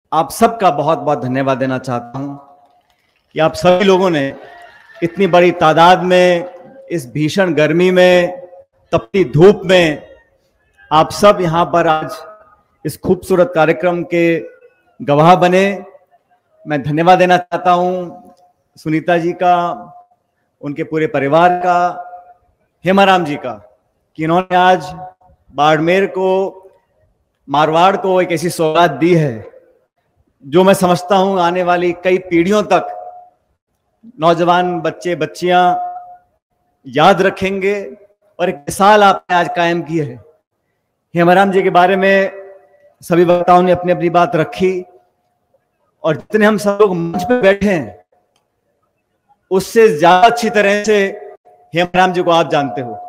आप सबका बहुत बहुत धन्यवाद देना चाहता हूं कि आप सभी लोगों ने इतनी बड़ी तादाद में इस भीषण गर्मी में, तपती धूप में आप सब यहां पर आज इस खूबसूरत कार्यक्रम के गवाह बने। मैं धन्यवाद देना चाहता हूं सुनीता जी का, उनके पूरे परिवार का, हेमाराम जी का, कि इन्होंने आज बाड़मेर को, मारवाड़ को एक ऐसी सौगात दी है जो मैं समझता हूं आने वाली कई पीढ़ियों तक नौजवान बच्चे बच्चियां याद रखेंगे। और एक मिसाल आपने आज कायम की है। हेमाराम जी के बारे में सभी वक्ताओं ने अपनी अपनी बात रखी, और जितने हम सब लोग मंच पे बैठे हैं उससे ज्यादा अच्छी तरह से हेमाराम जी को आप जानते हो।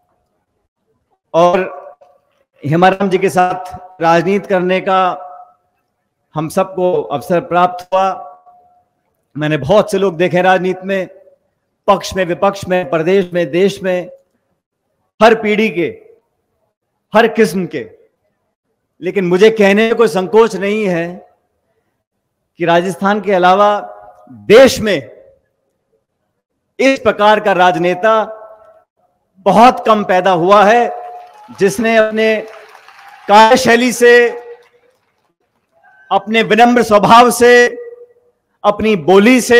और हेमाराम जी के साथ राजनीति करने का हम सबको अवसर प्राप्त हुआ। मैंने बहुत से लोग देखे राजनीति में, पक्ष में, विपक्ष में, प्रदेश में, देश में, हर पीढ़ी के, हर किस्म के। लेकिन मुझे कहने में कोई संकोच नहीं है कि राजस्थान के अलावा देश में इस प्रकार का राजनेता बहुत कम पैदा हुआ है जिसने अपने कार्यशैली से, अपने विनम्र स्वभाव से, अपनी बोली से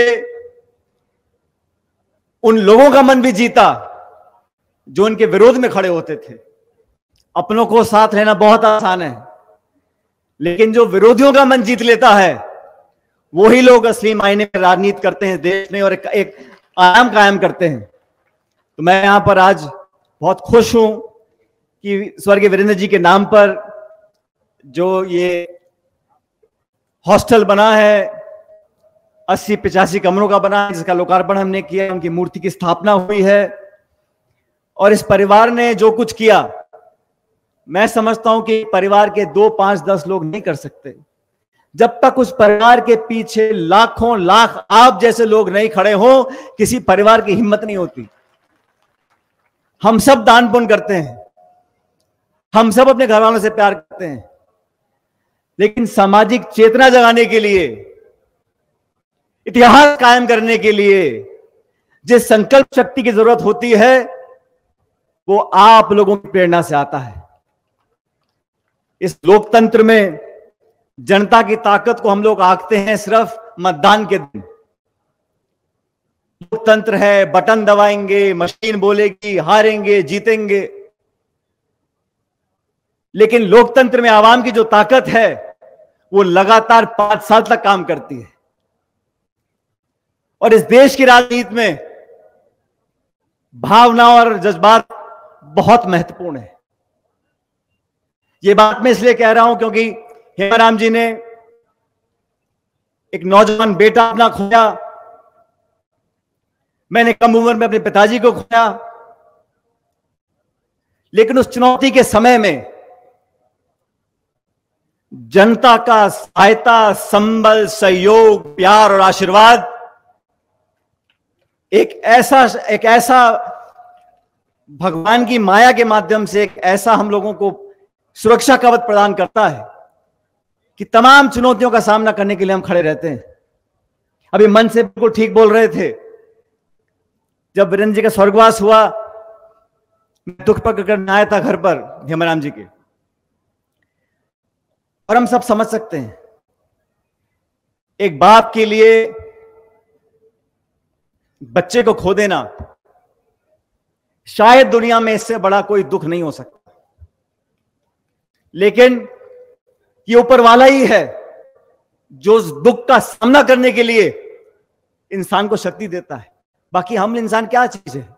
उन लोगों का मन भी जीता जो उनके विरोध में खड़े होते थे। अपनों को साथ लेना बहुत आसान है, लेकिन जो विरोधियों का मन जीत लेता है वही लोग असली मायने में राजनीति करते हैं देश में, और एक आयाम कायम करते हैं। तो मैं यहां पर आज बहुत खुश हूं कि स्वर्गीय वीरेंद्र जी के नाम पर जो ये हॉस्टल बना है, 80-85 कमरों का बना है, जिसका लोकार्पण हमने किया, उनकी मूर्ति की स्थापना हुई है। और इस परिवार ने जो कुछ किया, मैं समझता हूं कि परिवार के 2, 5, 10 लोग नहीं कर सकते। जब तक उस परिवार के पीछे लाखों लाख आप जैसे लोग नहीं खड़े हो, किसी परिवार की हिम्मत नहीं होती। हम सब दान पुण्य करते हैं, हम सब अपने घर वालों से प्यार करते हैं, लेकिन सामाजिक चेतना जगाने के लिए, इतिहास कायम करने के लिए जिस संकल्प शक्ति की जरूरत होती है वो आप लोगों की प्रेरणा से आता है। इस लोकतंत्र में जनता की ताकत को हम लोग आंकते हैं सिर्फ मतदान के दिन। लोकतंत्र है, बटन दबाएंगे, मशीन बोलेगी, हारेंगे, जीतेंगे, लेकिन लोकतंत्र में आवाम की जो ताकत है वो लगातार 5 साल तक काम करती है। और इस देश की राजनीति में भावना और जज्बात बहुत महत्वपूर्ण है। ये बात मैं इसलिए कह रहा हूं क्योंकि हेमाराम जी ने एक नौजवान बेटा अपना खोया, मैंने कम उम्र में अपने पिताजी को खोया, लेकिन उस चुनौती के समय में जनता का सहायता, संबल, सहयोग, प्यार और आशीर्वाद एक ऐसा भगवान की माया के माध्यम से एक ऐसा हम लोगों को सुरक्षा कवच प्रदान करता है कि तमाम चुनौतियों का सामना करने के लिए हम खड़े रहते हैं। अभी मन से बिल्कुल ठीक बोल रहे थे, जब वीरेंद्र जी का स्वर्गवास हुआ, मैं दुख प्रकट करने आया था घर पर हेमाराम जी के, और हम सब समझ सकते हैं एक बाप के लिए बच्चे को खो देना, शायद दुनिया में इससे बड़ा कोई दुख नहीं हो सकता। लेकिन ये ऊपर वाला ही है जो उस दुख का सामना करने के लिए इंसान को शक्ति देता है। बाकी हम इंसान क्या चीज है?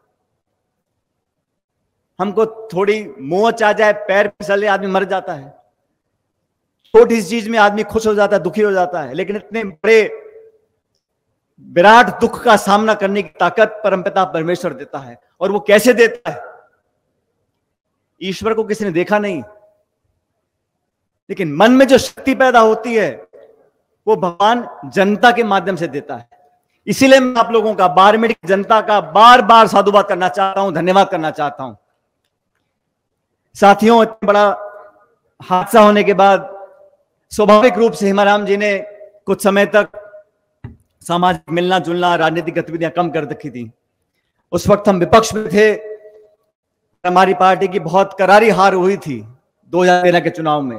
हमको थोड़ी मोच आ जाए, पैर फिसले, आदमी मर जाता है। छोटी सी चीज में आदमी खुश हो जाता है, दुखी हो जाता है, लेकिन इतने बड़े विराट दुख का सामना करने की ताकत परमपिता परमेश्वर देता है। और वो कैसे देता है? ईश्वर को किसी ने देखा नहीं, लेकिन मन में जो शक्ति पैदा होती है वो भगवान जनता के माध्यम से देता है। इसीलिए मैं आप लोगों का, बाड़मेर की जनता का बार बार साधुवाद करना चाहता हूं, धन्यवाद करना चाहता हूं। साथियों, इतना बड़ा हादसा होने के बाद स्वाभाविक रूप से हेमाराम जी ने कुछ समय तक सामाजिक मिलना जुलना, राजनीतिक गतिविधियां कम कर रखी थी। उस वक्त हम विपक्ष में थे, हमारी पार्टी की बहुत करारी हार हुई थी 2013 के चुनाव में।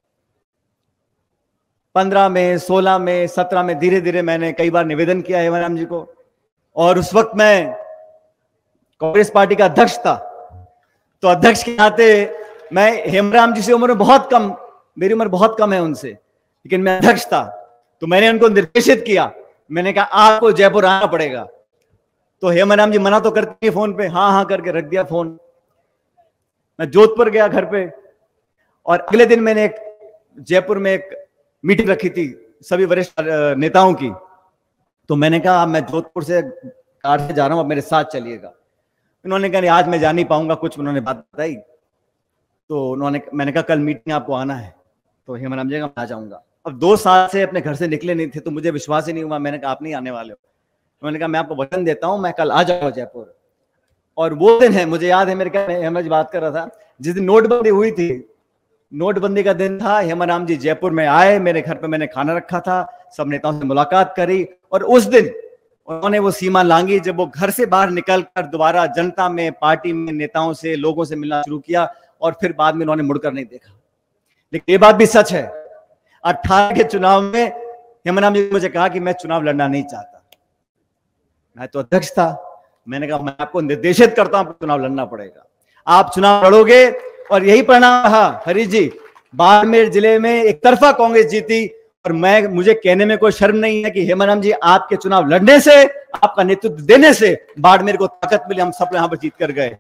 15 में, 16 में, 17 में धीरे धीरे मैंने कई बार निवेदन किया हेमाराम जी को, और उस वक्त मैं कांग्रेस पार्टी का अध्यक्ष था। तो अध्यक्ष के नाते मैं हेमाराम जी से उम्र में बहुत कम, मेरी उम्र बहुत कम है उनसे, लेकिन मैं अध्यक्ष था। तो मैंने उनको निर्देशित किया, मैंने कहा आपको जयपुर आना पड़ेगा। तो हेमाराम जी मना तो करते नहीं फोन पे, हाँ हाँ करके रख दिया फोन। मैं जोधपुर गया घर पे, और अगले दिन मैंने एक जयपुर में एक मीटिंग रखी थी सभी वरिष्ठ नेताओं की। तो मैंने कहा मैं जोधपुर से कार से जा रहा हूं, अब मेरे साथ चलिएगा। उन्होंने कहा नहीं आज मैं जा नहीं पाऊंगा, कुछ उन्होंने बात बताई। तो मैंने कहा कल मीटिंग आपको आना है। तो हेमाराम जी मैं आ जाऊंगा। अब 2 साल से अपने घर से निकले नहीं थे, तो मुझे विश्वास ही नहीं हुआ। मैंने कहा आप नहीं आने वाले हो। मैंने कहा मैं आपको वचन देता हूं, मैं कल आ जाऊंगा जयपुर। और वो दिन है, मुझे याद है, मेरे क्या हेमराज बात कर रहा था, जिस दिन नोटबंदी हुई थी, नोटबंदी का दिन था। हेमाराम जी जयपुर में आए, मेरे घर पे मैंने खाना रखा था, सब नेताओं से मुलाकात करी, और उस दिन उन्होंने वो सीमा लांघी जब वो घर से बाहर निकलकर दोबारा जनता में, पार्टी में, नेताओं से, लोगों से मिलना शुरू किया, और फिर बाद में उन्होंने मुड़कर नहीं देखा। लेकिन ये बात भी सच है, 18 के चुनाव में हेमाराम जी ने मुझे कहा कि मैं चुनाव लड़ना नहीं चाहता। मैं तो अध्यक्ष था, मैंने कहा मैं आपको निर्देशित करता हूं, चुनाव लड़ना पड़ेगा, आप चुनाव लड़ोगे। और यही परिणाम रहा हरीश जी। बाड़मेर जिले में एक तरफा कांग्रेस जीती, और मुझे कहने में कोई शर्म नहीं है कि हेमाराम जी आपके चुनाव लड़ने से, आपका नेतृत्व देने से बाड़मेर को ताकत मिली, हम सब यहां पर जीत कर गए।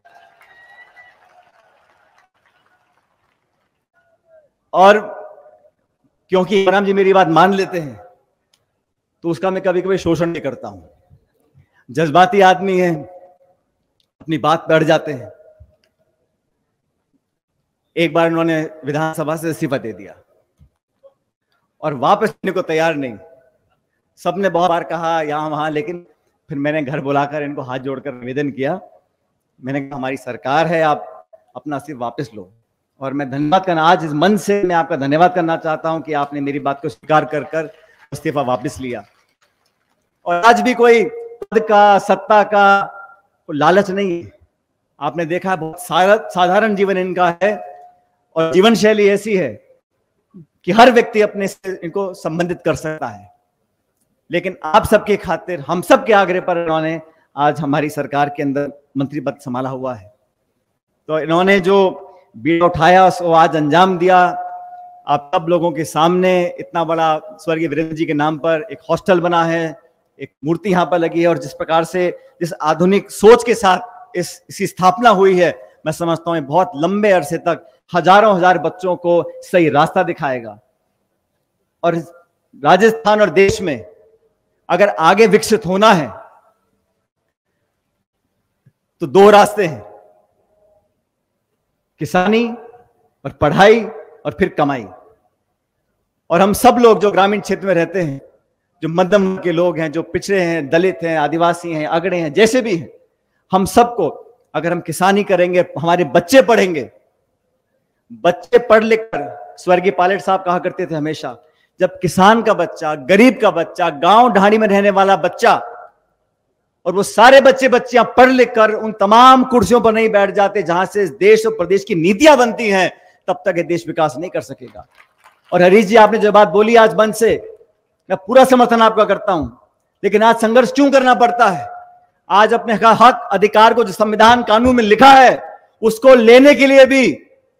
और क्योंकि हेमाराम जी मेरी बात मान लेते हैं, तो उसका मैं कभी कभी शोषण नहीं करता हूं। जज्बाती आदमी है, अपनी बात पे अड़ जाते हैं। एक बार उन्होंने विधानसभा से इस्तीफा दे दिया और वापस लेने को तैयार नहीं। सबने बहुत बार कहा यहां वहां, लेकिन फिर मैंने घर बुलाकर इनको हाथ जोड़कर निवेदन किया। मैंने कहा हमारी सरकार है, आप अपना इस्तीफा वापस लो। और मैं धन्यवाद करना, आज इस मन से मैं आपका धन्यवाद करना चाहता हूं कि आपने मेरी बात को स्वीकार कर इस्तीफा वापस लिया। और आज भी कोई पद का, सत्ता का लालच नहीं है। आपने देखा बहुत साधारण जीवन इनका है, और जीवन शैली ऐसी है कि हर व्यक्ति अपने से इनको संबंधित कर सकता है। लेकिन आप सबके खातिर, हम सबके आग्रह पर इन्होंने आज हमारी सरकार के अंदर मंत्री पद संभाला हुआ है। तो इन्होंने जो बीड़ा उठाया उसको आज अंजाम दिया। आप सब लोगों के सामने इतना बड़ा स्वर्गीय वीरेंद्र जी के नाम पर एक हॉस्टल बना है, एक मूर्ति यहां पर लगी है, और जिस प्रकार से, जिस आधुनिक सोच के साथ इसकी स्थापना हुई है, मैं समझता हूं बहुत लंबे अरसे तक हजारों हजार बच्चों को सही रास्ता दिखाएगा। और राजस्थान और देश में अगर आगे विकसित होना है तो 2 रास्ते हैं, किसानी और पढ़ाई, और फिर कमाई। और हम सब लोग जो ग्रामीण क्षेत्र में रहते हैं, जो मध्यम वर्ग के लोग हैं, जो पिछड़े हैं, दलित हैं, आदिवासी हैं, अगड़े हैं, जैसे भी हैं, हम सबको अगर हम किसानी करेंगे, हमारे बच्चे पढ़ेंगे, बच्चे पढ़ लिख कर, स्वर्गीय पायलट साहब कहा करते थे हमेशा, जब किसान का बच्चा, गरीब का बच्चा, गांव ढाणी में रहने वाला बच्चा, और वो सारे बच्चे बच्चियां पढ़ लिख कर उन तमाम कुर्सियों पर नहीं बैठ जाते जहां से देश और प्रदेश की नीतियां बनती हैं, तब तक ये देश विकास नहीं कर सकेगा। और हरीश जी, आपने जो बात बोली आज मंच से, मैं पूरा समर्थन आपका करता हूं। लेकिन आज संघर्ष क्यों करना पड़ता है? आज अपने हक अधिकार को जो संविधान कानून में लिखा है, उसको लेने के लिए भी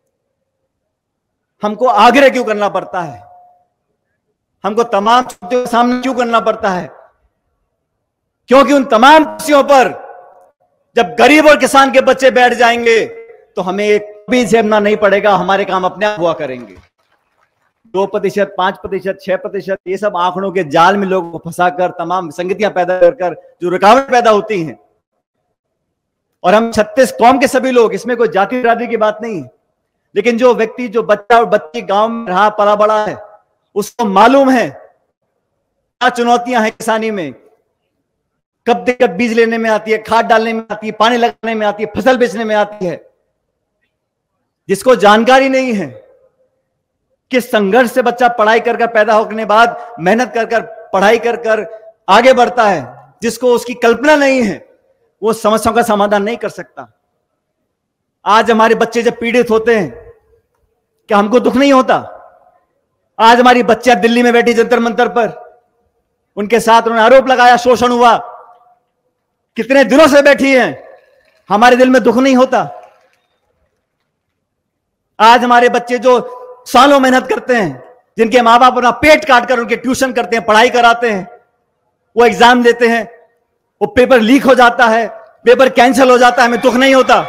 हमको आग्रह क्यों करना पड़ता है? हमको तमाम चुनौतियों का सामना क्यों करना पड़ता है? क्योंकि उन तमाम कुर्सियों पर जब गरीब और किसान के बच्चे बैठ जाएंगे तो हमें एक भी झेलना नहीं पड़ेगा, हमारे काम अपने आप हुआ करेंगे। 2%, 5%, 6%, ये सब आंकड़ों के जाल में लोगों को फंसाकर तमाम संगतियां पैदा कर जो रुकावट पैदा होती हैं। और हम 36 कौम के सभी लोग, इसमें कोई जाति बिरादरी की बात नहीं है, लेकिन जो व्यक्ति, जो बच्चा और बच्ची गांव में रहा पला बड़ा है, उसको मालूम है क्या चुनौतियां हैं किसानी में। कब दिक्कत बीज लेने में आती है, खाद डालने में आती है, पानी लगाने में आती है, फसल बेचने में आती है। जिसको जानकारी नहीं है किस संघर्ष से बच्चा पढ़ाई कर कर पैदा होने के बाद मेहनत कर कर पढ़ाई कर कर आगे बढ़ता है, जिसको उसकी कल्पना नहीं है वो समस्याओं का समाधान नहीं कर सकता। आज हमारे बच्चे जब पीड़ित होते हैं, क्या हमको दुख नहीं होता? आज हमारी बच्चियां दिल्ली में बैठी जंतर मंतर पर, उनके साथ उन्होंने आरोप लगाया, शोषण हुआ, कितने दिनों से बैठी हैं, हमारे दिल में दुख नहीं होता? आज हमारे बच्चे जो सालों मेहनत करते हैं, जिनके मां बाप अपना पेट काट कर उनके ट्यूशन करते हैं, पढ़ाई कराते हैं, वो एग्जाम देते हैं, वो पेपर लीक हो जाता है, पेपर कैंसिल हो जाता है, हमें दुख नहीं होता?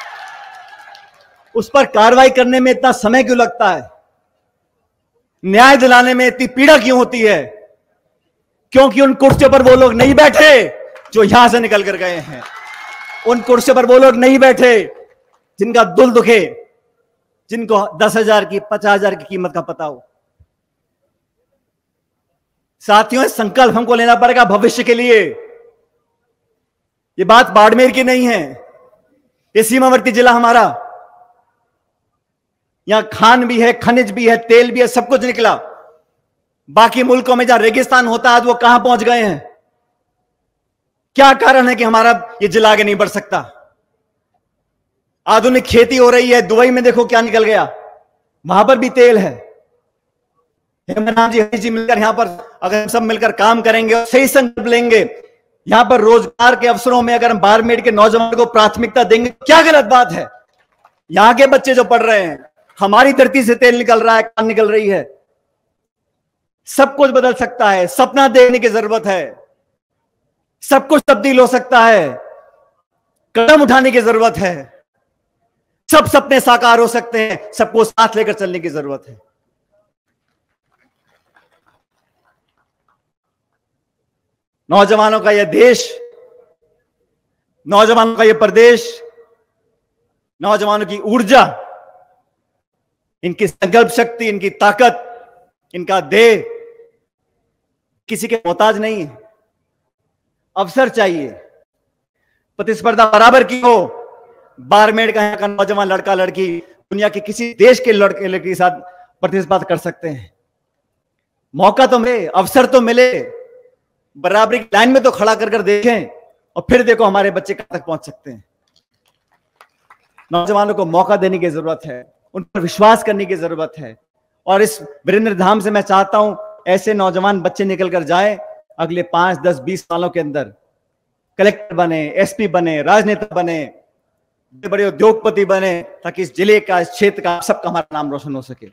उस पर कार्रवाई करने में इतना समय क्यों लगता है? न्याय दिलाने में इतनी पीड़ा क्यों होती है? क्योंकि उन कुर्सियों पर वो लोग नहीं बैठे जो यहां से निकल कर गए हैं। उन कुर्सियों पर वो लोग नहीं बैठे जिनका दिल दुखे, जिनको 10,000 की 50,000 की कीमत का पता हो। साथियों, संकल्प हमको लेना पड़ेगा भविष्य के लिए। ये बात बाड़मेर की नहीं है, ये सीमावर्ती जिला हमारा, यहां खान भी है, खनिज भी है, तेल भी है, सब कुछ निकला। बाकी मुल्कों में जहां रेगिस्तान होता है, आज वो कहां पहुंच गए हैं? क्या कारण है कि हमारा ये जिला आगे नहीं बढ़ सकता? आधुनिक खेती हो रही है, दुबई में देखो क्या निकल गया, वहां पर भी तेल है। हेमराम जी, हरी जी मिलकर यहां पर अगर हम सब मिलकर काम करेंगे और सही संकल्प लेंगे, यहां पर रोजगार के अवसरों में अगर हम बाड़मेर के नौजवानों को प्राथमिकता देंगे, क्या गलत बात है? यहां के बच्चे जो पढ़ रहे हैं, हमारी धरती से तेल निकल रहा है, खान निकल रही है। सब कुछ बदल सकता है, सपना देखने की जरूरत है, सब कुछ तब्दील हो सकता है, कदम उठाने की जरूरत है, सब सपने साकार हो सकते हैं, सबको साथ लेकर चलने की जरूरत है। नौजवानों का यह देश, नौजवानों का यह प्रदेश, नौजवानों की ऊर्जा, इनकी संकल्प शक्ति, इनकी ताकत, इनका देह किसी के मोहताज नहीं है। अवसर चाहिए, प्रतिस्पर्धा बराबर की हो। बाड़मेर का यहाँ का नौजवान लड़का लड़की दुनिया के किसी देश के लड़के लड़की के साथ प्रतिस्पर्धा कर सकते हैं। मौका तो मिले, अवसर तो मिले, बराबरी की लाइन में तो खड़ा कर देखें और फिर देखो हमारे बच्चे कहां तक पहुंच सकते हैं। नौजवानों को मौका देने की जरूरत है, उन पर विश्वास करने की जरूरत है। और इस वीरेंद्र धाम से मैं चाहता हूं ऐसे नौजवान बच्चे निकल कर जाएं, अगले 5, 10, 20 सालों के अंदर कलेक्टर बने, एसपी बने, राजनेता बने, बड़े उद्योगपति बने, ताकि इस जिले का, इस क्षेत्र का, सबका हमारा नाम रोशन हो सके।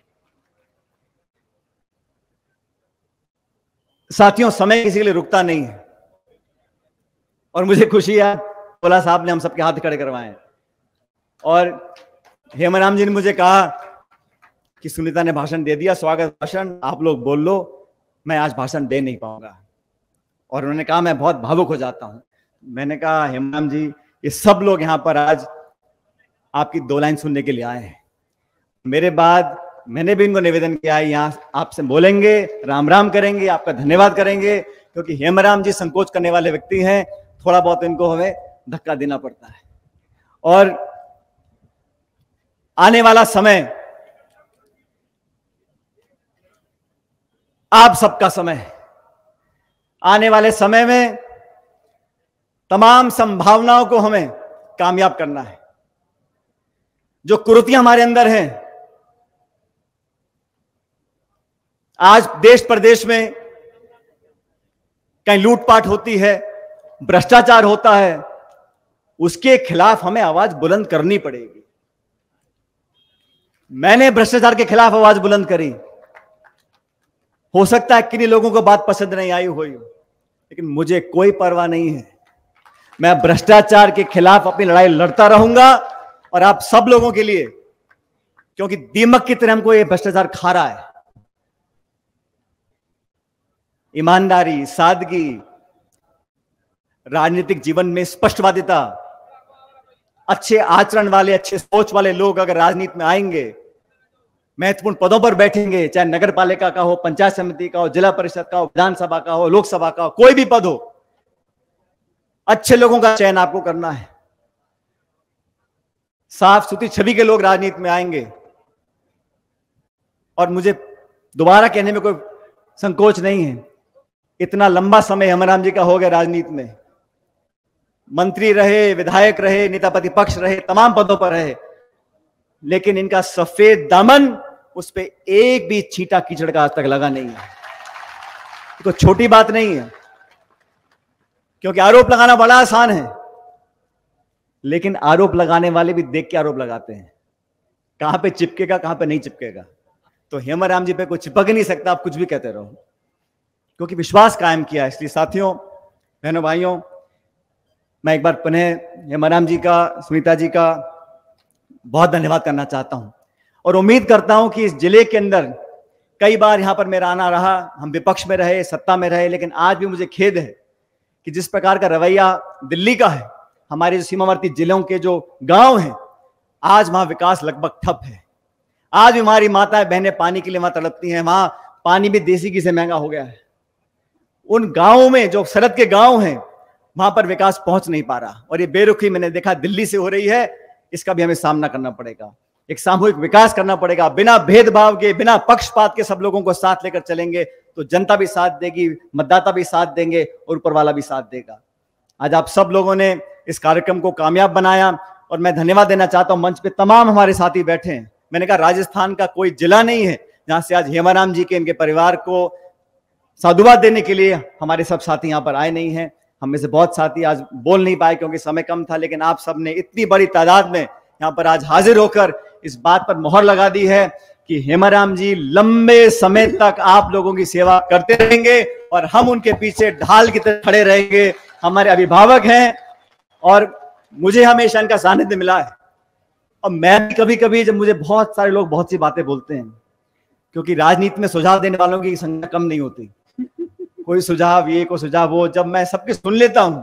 साथियों, समय किसी के लिए रुकता नहीं है और मुझे खुशी है भोला साहब ने हम सबके हाथ खड़े करवाए। और हेमराम जी ने मुझे कहा कि सुनीता ने भाषण दे दिया, स्वागत भाषण, आप लोग बोल लो, मैं आज भाषण दे नहीं पाऊंगा। और उन्होंने कहा मैं बहुत भावुक हो जाता हूं। मैंने कहा हेमराम जी, ये सब लोग यहां पर आज आपकी 2 लाइन सुनने के लिए आए हैं। मेरे बाद मैंने भी इनको निवेदन किया है, यहां आपसे बोलेंगे, राम राम करेंगे, आपका धन्यवाद करेंगे, क्योंकि हेमराम जी संकोच करने वाले व्यक्ति हैं, थोड़ा बहुत इनको हमें धक्का देना पड़ता है। और आने वाला समय आप सबका समय है। आने वाले समय में तमाम संभावनाओं को हमें कामयाब करना है। जो कुरीतियां हमारे अंदर हैं, आज देश प्रदेश में कहीं लूटपाट होती है, भ्रष्टाचार होता है, उसके खिलाफ हमें आवाज बुलंद करनी पड़ेगी। मैंने भ्रष्टाचार के खिलाफ आवाज बुलंद करी। हो सकता है किन्हीं लोगों को बात पसंद नहीं आई हुई हो, लेकिन मुझे कोई परवाह नहीं है। मैं भ्रष्टाचार के खिलाफ अपनी लड़ाई लड़ता रहूंगा, और आप सब लोगों के लिए, क्योंकि दीमक की तरह हमको यह भ्रष्टाचार खा रहा है। ईमानदारी, सादगी, राजनीतिक जीवन में स्पष्टवादिता, अच्छे आचरण वाले, अच्छे सोच वाले लोग अगर राजनीति में आएंगे, महत्वपूर्ण पदों पर बैठेंगे, चाहे नगर पालिका का हो, पंचायत समिति का हो, जिला परिषद का हो, विधानसभा का हो, लोकसभा का हो, कोई भी पद हो, अच्छे लोगों का चयन आपको करना है। साफ सुथरी छवि के लोग राजनीति में आएंगे। और मुझे दोबारा कहने में कोई संकोच नहीं है, इतना लंबा समय हेमराम जी का हो गया राजनीति में, मंत्री रहे, विधायक रहे, नेता प्रतिपक्ष रहे, तमाम पदों पर रहे, लेकिन इनका सफेद दामन, उस पे एक भी छींटा कीचड़ का आज तक लगा नहीं है। तो छोटी बात नहीं है, क्योंकि आरोप लगाना बड़ा आसान है, लेकिन आरोप लगाने वाले भी देख के आरोप लगाते हैं, कहां पे चिपकेगा कहां पे नहीं चिपकेगा। तो हेमराम जी पे कोई चिपक नहीं सकता, आप कुछ भी कहते रहो, क्योंकि विश्वास कायम किया। इसलिए साथियों, बहनों, भाइयों, मैं एक बार पुनः हेमराम जी का, सुनीता जी का बहुत धन्यवाद करना चाहता हूं और उम्मीद करता हूं कि इस जिले के अंदर कई बार यहां पर मेरा आना रहा, हम विपक्ष में रहे, सत्ता में रहे, लेकिन आज भी मुझे खेद है कि जिस प्रकार का रवैया दिल्ली का है, हमारे जो सीमावर्ती जिलों के जो गांव हैं, आज वहां विकास लगभग ठप है। आज भी हमारी माताएं बहनें पानी के लिए वहां तड़पती हैं, वहां पानी भी देसी घी से महंगा हो गया है। उन गांवों में जो सरहद के गांव हैं, वहां पर विकास पहुंच नहीं पा रहा, और ये बेरुखी मैंने देखा दिल्ली से हो रही है। इसका भी हमें सामना करना पड़ेगा, एक सामूहिक विकास करना पड़ेगा, बिना भेदभाव के, बिना पक्षपात के सब लोगों को साथ लेकर चलेंगे तो जनता भी साथ देगी, मतदाता भी साथ देंगे और ऊपर वाला भी साथ देगा। आज आप सब लोगों ने इस कार्यक्रम को कामयाब बनाया और मैं धन्यवाद देना चाहता हूं। मंच पे तमाम हमारे साथी बैठे हैं, मैंने कहा राजस्थान का कोई जिला नहीं है जहां से आज हेमराम जी के, इनके परिवार को साधुवाद देने के लिए हमारे सब साथी यहां पर आए नहीं हैं। हम में से बहुत साथी आज बोल नहीं पाए क्योंकि समय कम था, लेकिन आप सब ने इतनी बड़ी तादाद में यहां पर आज हाजिर होकर इस बात पर मोहर लगा दी है कि हेमराम जी लंबे समय तक आप लोगों की सेवा करते रहेंगे और हम उनके पीछे ढाल की तरह खड़े रहेंगे। हमारे अभिभावक हैं और मुझे हमेशा इनका सानिध्य मिला है। और मैं भी कभी कभी, जब मुझे बहुत सारे लोग बहुत सी बातें बोलते हैं, क्योंकि राजनीति में सुझाव देने वालों की संख्या कम नहीं होती, कोई सुझाव ये, कोई सुझाव वो, जब मैं सबके सुन लेता हूं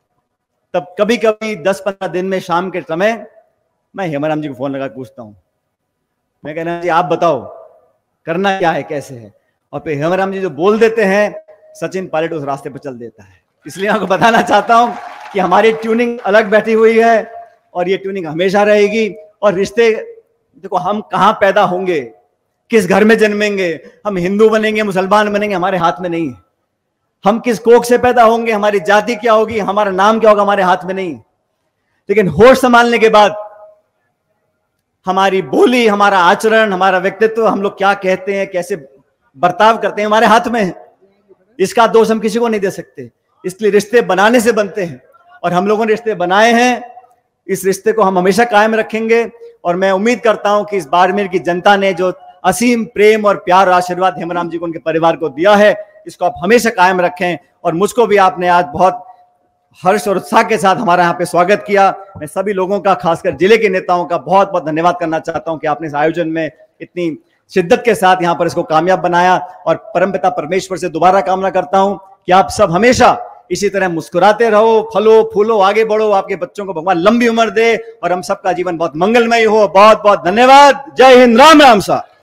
तब कभी कभी 10-15 दिन में शाम के समय मैं हेमराम जी को फोन लगा पूछता हूं, मैं कहना जी आप बताओ करना क्या है, कैसे है, और फिर हेमराम जी जो बोल देते हैं, सचिन पायलट उस रास्ते पर चल देता है। इसलिए आपको बताना चाहता हूं कि हमारी ट्यूनिंग अलग बैठी हुई है और ये ट्यूनिंग हमेशा रहेगी। और रिश्ते, देखो हम कहां पैदा होंगे, किस घर में जन्मेंगे, हम हिंदू बनेंगे, मुसलमान बनेंगे, हमारे हाथ में नहीं है। हम किस कोख से पैदा होंगे, हमारी जाति क्या होगी, हमारा नाम क्या होगा, हमारे हाथ में नहीं। लेकिन होश संभालने के बाद हमारी बोली, हमारा आचरण, हमारा व्यक्तित्व, हम लोग क्या कहते हैं, कैसे बर्ताव करते हैं, हमारे हाथ में है। इसका दोष हम किसी को नहीं दे सकते। इसलिए रिश्ते बनाने से बनते हैं और हम लोगों ने रिश्ते बनाए हैं, इस रिश्ते को हम हमेशा कायम रखेंगे। और मैं उम्मीद करता हूं कि इस बाड़मेर की जनता ने जो असीम प्रेम और प्यार और आशीर्वाद हेमराम जी को, उनके परिवार को दिया है, इसको आप हमेशा कायम रखें। और मुझको भी आपने आज बहुत हर्ष और उत्साह के साथ हमारा यहाँ पे स्वागत किया। मैं सभी लोगों का, खासकर जिले के नेताओं का बहुत बहुत धन्यवाद करना चाहता हूं कि आपने इस आयोजन में इतनी शिद्दत के साथ यहाँ पर इसको कामयाब बनाया। और परमपिता परमेश्वर से दोबारा कामना करता हूं कि आप सब हमेशा इसी तरह मुस्कुराते रहो, फलो फूलो, आगे बढ़ो, आपके बच्चों को भगवान लंबी उम्र दे और हम सबका जीवन बहुत मंगलमय हो। बहुत बहुत धन्यवाद। जय हिंद, राम राम सा।